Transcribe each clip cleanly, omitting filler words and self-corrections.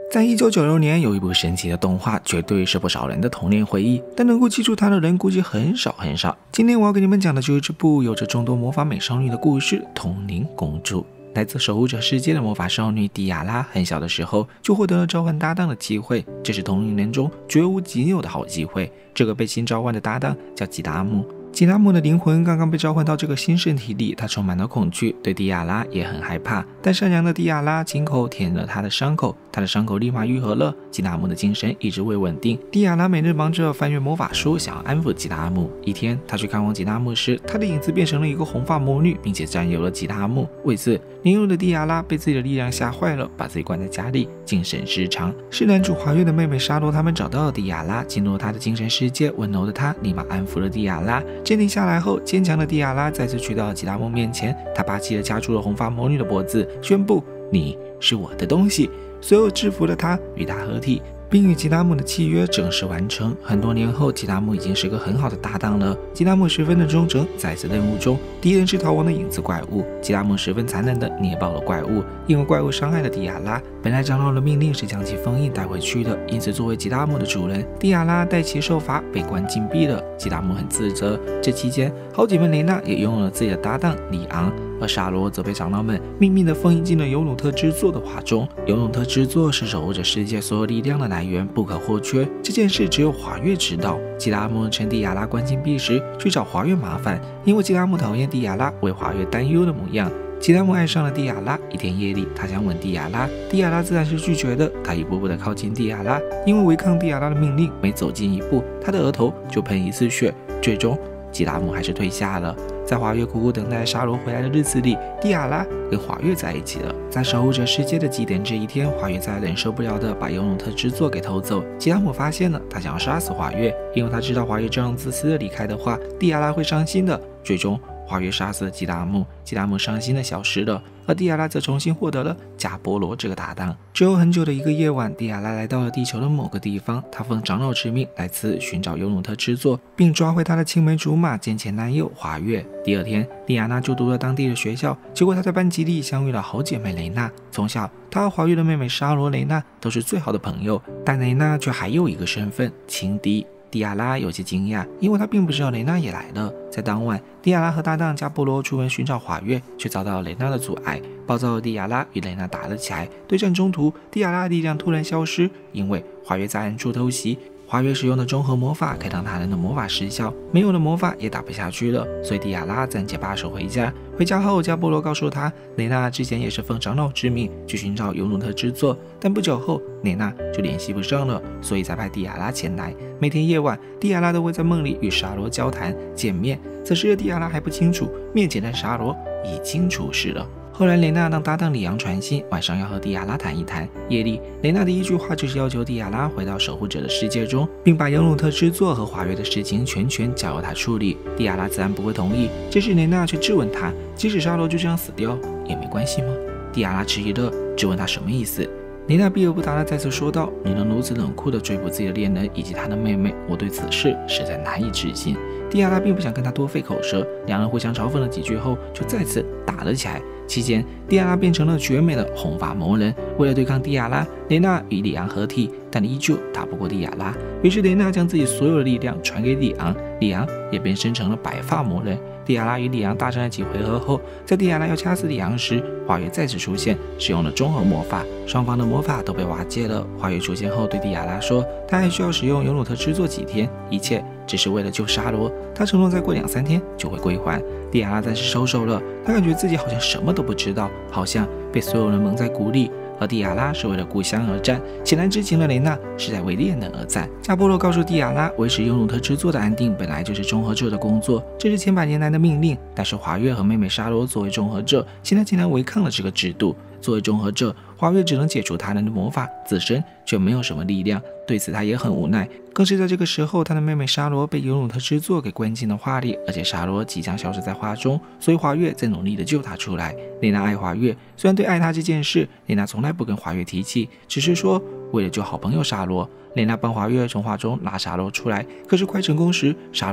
在1996年，有一部神奇的动画，绝对是不少人的童年回忆，但能够记住它的人估计很少很少。今天我要给你们讲的就是这部有着众多魔法美少女的故事《通灵公主》。来自守护者世界的魔法少女蒂亚拉，很小的时候就获得了召唤搭档的机会，这是同龄人中绝无仅有的好机会。这个被新召唤的搭档叫吉达姆。吉达姆的灵魂刚刚被召唤到这个新身体里，他充满了恐惧，对蒂亚拉也很害怕。但善良的蒂亚拉亲口舔了他的伤口，他的伤口立马愈合了。吉达姆的精神一直未稳定，蒂亚拉每日忙着翻阅魔法书，想要安抚吉达姆。一天，他去看望吉达姆时，他的影子变成了一个红发魔女，并且占有了吉达姆。为此，年幼的蒂亚拉被自己的力量吓坏了，把自己关在家里，精神失常。是男主华月的妹妹沙罗他们找到了蒂亚拉，进入她的精神世界，温柔的她立马安抚了蒂亚拉。镇定下来后，坚强的蒂亚拉再次去到吉达姆面前，他霸气地掐住了红发魔女的脖子，宣布：“你是我的东西。”随后制服了她，与她合体，并与吉达姆的契约正式完成。很多年后，吉达姆已经是个很好的搭档了。吉达姆十分的忠诚，在此任务中，敌人是逃亡的影子怪物。吉达姆十分残忍地捏爆了怪物，因为怪物伤害了蒂亚拉。本来长老的命令是将其封印带回去的，因此作为吉达姆的主人，蒂亚拉代其受罚，被关禁闭了。吉达姆很自责。这期间，好姐妹雷娜也拥有了自己的搭档里昂。而沙罗则被长老们秘密地封印进了尤努特之座的画中。尤努特之座是守护着世界所有力量的来源，不可或缺。这件事只有华月知道。吉达姆趁蒂亚拉关禁闭时去找华月麻烦，因为吉达姆讨厌蒂亚拉为华月担忧的模样。吉达姆爱上了蒂亚拉，一天夜里，他想吻蒂亚拉，蒂亚拉自然是拒绝的。他一步步地靠近蒂亚拉，因为违抗蒂亚拉的命令，每走近一步，他的额头就喷一次血。最终，吉达姆还是退下了。在华月苦苦等待沙罗回来的日子里，蒂亚拉跟华月在一起了。在守护者世界的祭典这一天，华月再忍受不了的把尤努特之座给偷走。吉达姆发现了，他想要杀死华月，因为他知道华月这样自私的离开的话，蒂亚拉会伤心的。最终，华月杀死了吉达姆，吉达姆伤心的消失了，而蒂亚拉则重新获得了加波罗这个搭档。之后很久的一个夜晚，蒂亚拉来到了地球的某个地方，他奉长老之命来此寻找尤努特之座，并抓回他的青梅竹马兼前男友华月。第二天，蒂亚拉就读了当地的学校，结果他在班级里相遇了好姐妹雷娜。从小，她和华月的妹妹沙罗雷娜都是最好的朋友，但雷娜却还有一个身份——情敌。蒂亚拉有些惊讶，因为他并不知道雷娜也来了。在当晚，蒂亚拉和搭档加波罗出门寻找华月，却遭到了雷娜的阻碍。暴躁的蒂亚拉与雷娜打了起来。对战中途，蒂亚拉的力量突然消失，因为华月在暗处偷袭。华月使用的综合魔法可以让他人的魔法失效，没有了魔法也打不下去了，所以蒂亚拉暂且罢手回家。回家后，加波罗告诉他，雷娜之前也是奉长老之命去寻找尤努特之座，但不久后雷娜就联系不上了，所以才派蒂亚拉前来。每天夜晚，蒂亚拉都会在梦里与沙罗交谈见面。此时的蒂亚拉还不清楚，面前的沙罗已经出事了。后来，雷娜让搭档里昂传信，晚上要和蒂亚拉谈一谈。夜里，雷娜的一句话就是要求蒂亚拉回到守护者的世界中，并把尤努特之座和华月的事情全权交由他处理。蒂亚拉自然不会同意。这时，雷娜却质问他，即使沙罗就这样死掉也没关系吗？蒂亚拉迟疑了，质问他什么意思。雷娜避而不答地再次说道：“你能如此冷酷地追捕自己的恋人以及他的妹妹，我对此事实在难以置信。”蒂亚拉并不想跟他多费口舌，两人互相嘲讽了几句后，就再次打了起来。期间，蒂亚拉变成了绝美的红发魔人。为了对抗蒂亚拉，雷娜与里昂合体，但依旧打不过蒂亚拉。于是雷娜将自己所有的力量传给里昂，里昂也变身成了白发魔人。蒂亚拉与里昂大战了几回合后，在蒂亚拉要掐死里昂时，华月再次出现，使用了综合魔法，双方的魔法都被瓦解了。华月出现后对蒂亚拉说，他还需要使用尤努特之座几天，一切只是为了救沙罗，他承诺再过2-3天就会归还。蒂亚拉暂时收手了，他感觉自己好像什么都不知道，好像被所有人蒙在鼓里。而蒂亚拉是为了故乡而战，显然知情的雷娜是在为恋人而战。加波罗告诉蒂亚拉，维持尤努特之座的安定本来就是综合者的工作，这是千百年来的命令。但是华月和妹妹沙罗作为综合者，现在竟然违抗了这个制度。作为综合者，华月只能解除他人的魔法，自身却没有什么力量。对此他也很无奈。更是在这个时候，他的妹妹沙罗被尤努特之座给关进了画里，而且沙罗即将消失在画中，所以华月在努力的救他出来。雷娜爱华月，虽然对爱他这件事，雷娜从来不跟华月提起，只是说为了救好朋友沙罗，雷娜帮华月从画中拉沙罗出来。可是快成功时，沙罗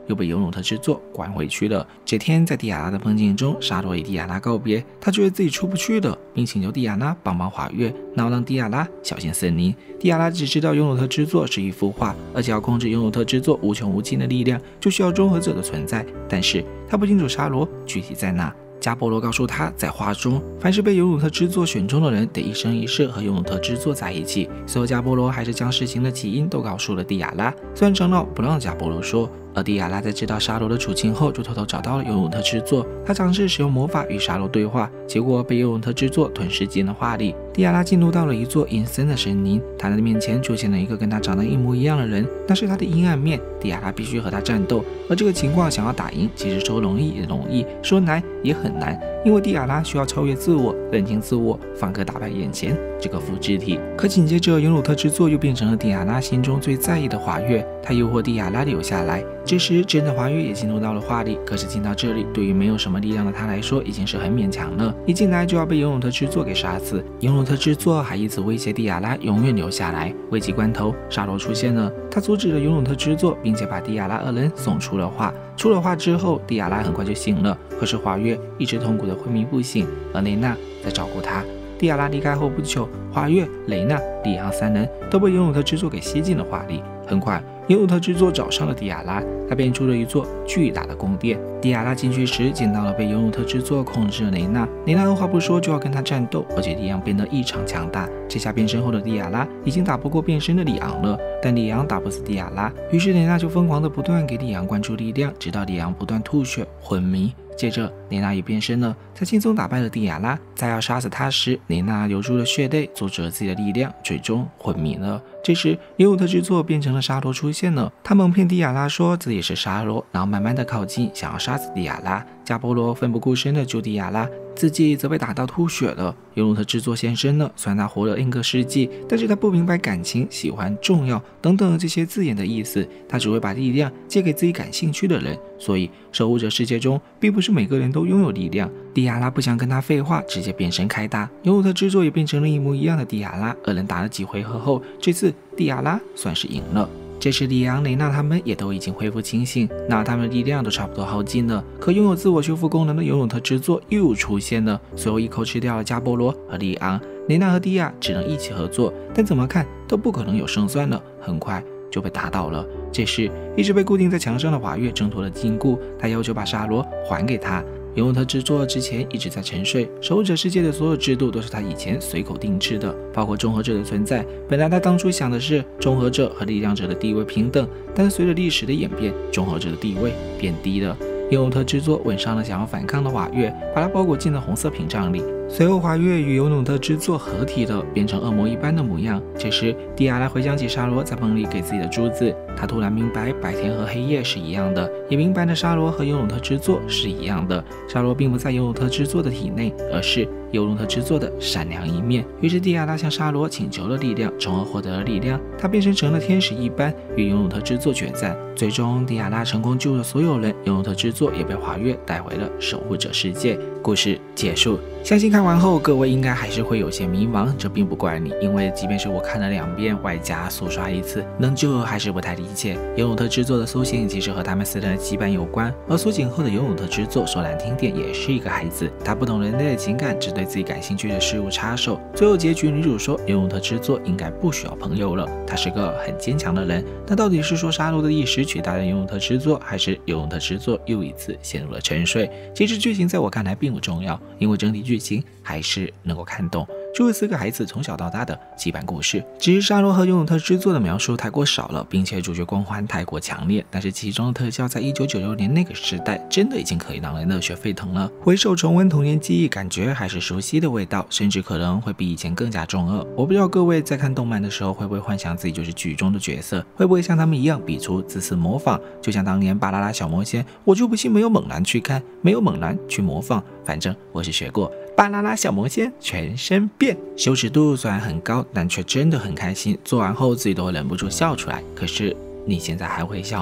又被尤努特之作关回去了。这天在蒂亚拉的梦境中，沙罗与蒂亚拉告别，他觉得自己出不去了，并请求蒂亚拉帮忙滑跃，然后让蒂亚拉小心森林。蒂亚拉只知道尤努特之作是一幅画，而且要控制尤努特之作无穷无尽的力量，就需要综合者的存在，但是他不清楚沙罗具体在哪。加波罗告诉他，在画中，凡是被尤努特之作选中的人，得一生一世和尤努特之作在一起。随后，加波罗还是将事情的起因都告诉了蒂亚拉，虽然长老不让加波罗说。而蒂亚拉在知道沙罗的处境后，就偷偷找到了尤努特之作。他尝试使用魔法与沙罗对话，结果被尤努特之作吞噬进了画里。蒂亚拉进入到了一座阴森的森林，他的面前出现了一个跟他长得一模一样的人，那是他的阴暗面。蒂亚拉必须和他战斗，而这个情况想要打赢，其实说容易也容易，说难也很难，因为蒂亚拉需要超越自我，认清自我，方可打败眼前这个复制体。可紧接着，尤努特之作又变成了蒂亚拉心中最在意的滑跃，他诱惑蒂亚拉留下来。这时，真的滑跃也进入到了画里，可是进到这里，对于没有什么力量的他来说，已经是很勉强了。一进来就要被尤努特之作给杀死，尤努特之作还以此威胁蒂亚拉永远留下来。危急关头，沙罗出现了，他阻止了尤努特之作，并且把蒂亚拉二人送出了画。出了画之后，蒂亚拉很快就醒了，可是滑跃一直痛苦的昏迷不醒，而雷娜在照顾他。蒂亚拉离开后不久，滑跃、雷娜、里昂三人都被尤努特之作给吸进了画里。很快，尤努特之作找上了蒂亚拉，他变出了一座巨大的宫殿。蒂亚拉进去时，见到了被尤努特之作控制的雷娜。雷娜二话不说就要跟他战斗，而且里昂变得异常强大。这下变身后的蒂亚拉已经打不过变身的里昂了，但里昂打不死蒂亚拉，于是雷娜就疯狂的不断给里昂灌注力量，直到里昂不断吐血昏迷。接着，雷娜也变身了，她轻松打败了蒂亚拉。在要杀死他时，雷娜流出了血泪，阻止了自己的力量，最终昏迷了。这时，尤努特之作变成了沙罗出现了，他蒙骗蒂亚拉说自己是沙罗，然后慢慢的靠近，想要杀死蒂亚拉。加波罗奋不顾身的救蒂亚拉，自己则被打到吐血了。尤努特之作现身了，虽然他活了 N 个世纪，但是他不明白感情、喜欢、重要等等这些字眼的意思，他只会把力量借给自己感兴趣的人。所以，守护者世界中并不是每个人都拥有力量。蒂亚拉不想跟他废话，直接变身开打。尤努特之作也变成了一模一样的蒂亚拉。二人打了几回合后，这次蒂亚拉算是赢了。这时，里昂、雷娜他们也都已经恢复清醒，那他们的力量都差不多耗尽了。可拥有自我修复功能的尤努特之作又出现了，随后一口吃掉了加波罗和里昂。雷娜和蒂亚只能一起合作，但怎么看都不可能有胜算了，很快就被打倒了。这时，一直被固定在墙上的滑跃挣脱了禁锢，他要求把沙罗还给他。尤努特之作之前一直在沉睡，守护者世界的所有制度都是他以前随口定制的，包括综合者的存在。本来他当初想的是综合者和力量者的地位平等，但是随着历史的演变，综合者的地位变低了。尤努特之作吻上了想要反抗的滑跃，把它包裹进了红色屏障里。随后，滑跃与尤努特之作合体了，变成恶魔一般的模样。这时，蒂亚拉回想起沙罗在梦里给自己的珠子，他突然明白白天和黑夜是一样的，也明白了沙罗和尤努特之作是一样的。沙罗并不在尤努特之作的体内，而是尤努特之作的善良一面。于是，蒂亚拉向沙罗请求了力量，从而获得了力量。他变身成了天使一般，与尤努特之作决战。最终，蒂亚拉成功救了所有人，尤努特之作也被滑跃带回了守护者世界。故事结束。相信看完后，各位应该还是会有些迷茫，这并不怪你，因为即便是我看了2遍，外加速刷1次，仍旧还是不太理解。尤努特之作的苏醒其实和他们4人的羁绊有关，而苏醒后的尤努特之作说难听点也是一个孩子，他不懂人类的情感，只对自己感兴趣的事物插手。最后结局，女主说尤努特之作应该不需要朋友了，他是个很坚强的人。那到底是说沙罗的意识取代了尤努特之作，还是尤努特之作又一次陷入了沉睡？其实剧情在我看来并不重要，因为整体剧情还是能够看懂，就是4个孩子从小到大的羁绊故事。只是沙罗和尤努特之作的描述太过少了，并且主角光环太过强烈，但是其中的特效在1996年那个时代真的已经可以让人热血沸腾了。回首重温童年记忆，感觉还是熟悉的味道，甚至可能会比以前更加中二。我不知道各位在看动漫的时候会不会幻想自己就是剧中的角色，会不会像他们一样比出自私模仿，就像当年巴啦啦小魔仙，我就不信没有猛男去看，没有猛男去模仿，反正我是学过巴啦啦小魔仙全身变。羞耻度虽然很高，但却真的很开心，做完后自己都会忍不住笑出来。可是你现在还会笑吗？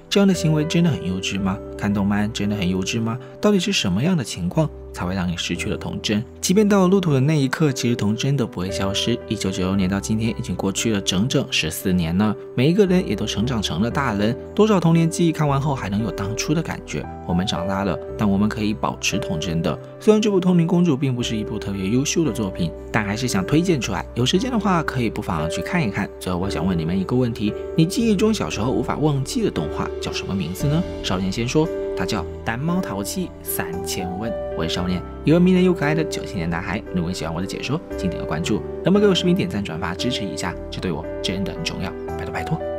这样的行为真的很幼稚吗？看动漫真的很幼稚吗？到底是什么样的情况才会让你失去了童真？即便到了路途的那一刻，其实童真都不会消失。1996年到今天已经过去了整整14年了，每一个人也都成长成了大人。多少童年记忆看完后还能有当初的感觉？我们长大了，但我们可以保持童真的。虽然这部《通灵公主》并不是一部特别优秀的作品，但还是想推荐出来。有时间的话，可以不妨去看一看。最后，我想问你们一个问题：你记忆中小时候无法忘记的动画叫什么名字呢？少年先说。它叫单猫淘气3000问。我是少年，一位迷人又可爱的97年男孩。如果你喜欢我的解说，请点个关注，能不能给我视频点赞转发支持一下？这对我真的很重要，拜托拜托。